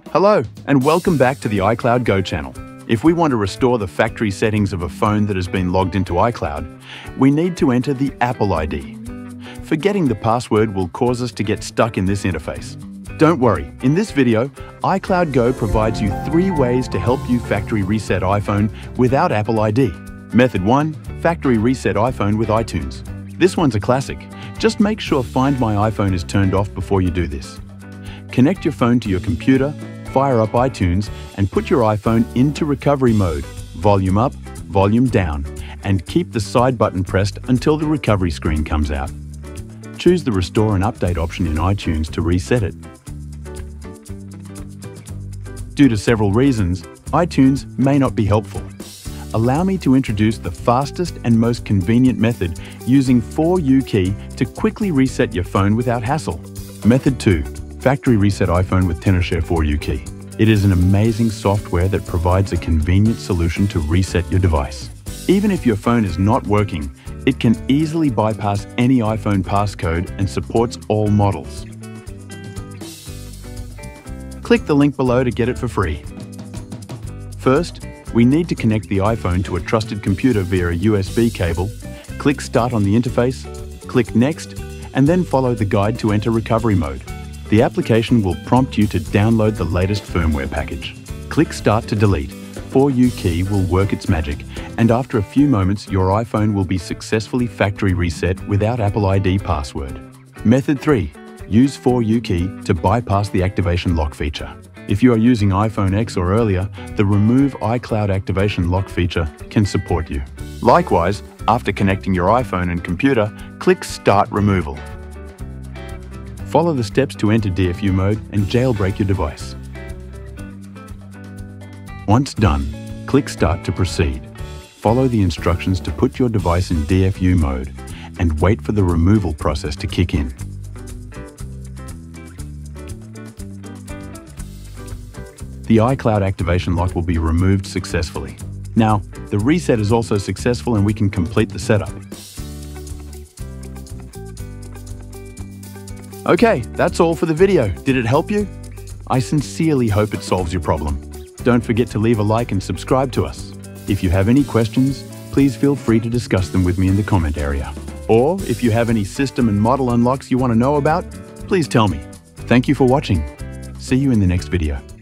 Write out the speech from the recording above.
Hello, and welcome back to the iCloud Go channel. If we want to restore the factory settings of a phone that has been logged into iCloud, we need to enter the Apple ID. Forgetting the password will cause us to get stuck in this interface. Don't worry, in this video, iCloud Go provides you 3 ways to help you factory reset iPhone without Apple ID. Method 1, factory reset iPhone with iTunes. This one's a classic. Just make sure Find My iPhone is turned off before you do this. Connect your phone to your computer, fire up iTunes, and put your iPhone into recovery mode, volume up, volume down, and keep the side button pressed until the recovery screen comes out. Choose the Restore and Update option in iTunes to reset it. Due to several reasons, iTunes may not be helpful. Allow me to introduce the fastest and most convenient method using 4U to quickly reset your phone without hassle. Method 2. Factory reset iPhone with Tenorshare 4U. It is an amazing software that provides a convenient solution to reset your device. Even if your phone is not working, it can easily bypass any iPhone passcode and supports all models. Click the link below to get it for free. First, we need to connect the iPhone to a trusted computer via a USB cable. Click Start on the interface, click Next, and then follow the guide to enter recovery mode. The application will prompt you to download the latest firmware package. Click Start to delete. 4U will work its magic, and after a few moments, your iPhone will be successfully factory reset without Apple ID password. Method 3. Use 4U to bypass the activation lock feature. If you are using iPhone X or earlier, the Remove iCloud Activation Lock feature can support you. Likewise, after connecting your iPhone and computer, click Start Removal. Follow the steps to enter DFU mode and jailbreak your device. Once done, click Start to proceed. Follow the instructions to put your device in DFU mode and wait for the removal process to kick in. The iCloud activation lock will be removed successfully. Now, the reset is also successful and we can complete the setup. Okay, that's all for the video. Did it help you? I sincerely hope it solves your problem. Don't forget to leave a like and subscribe to us. If you have any questions, please feel free to discuss them with me in the comment area. Or if you have any system and model unlocks you want to know about, please tell me. Thank you for watching. See you in the next video.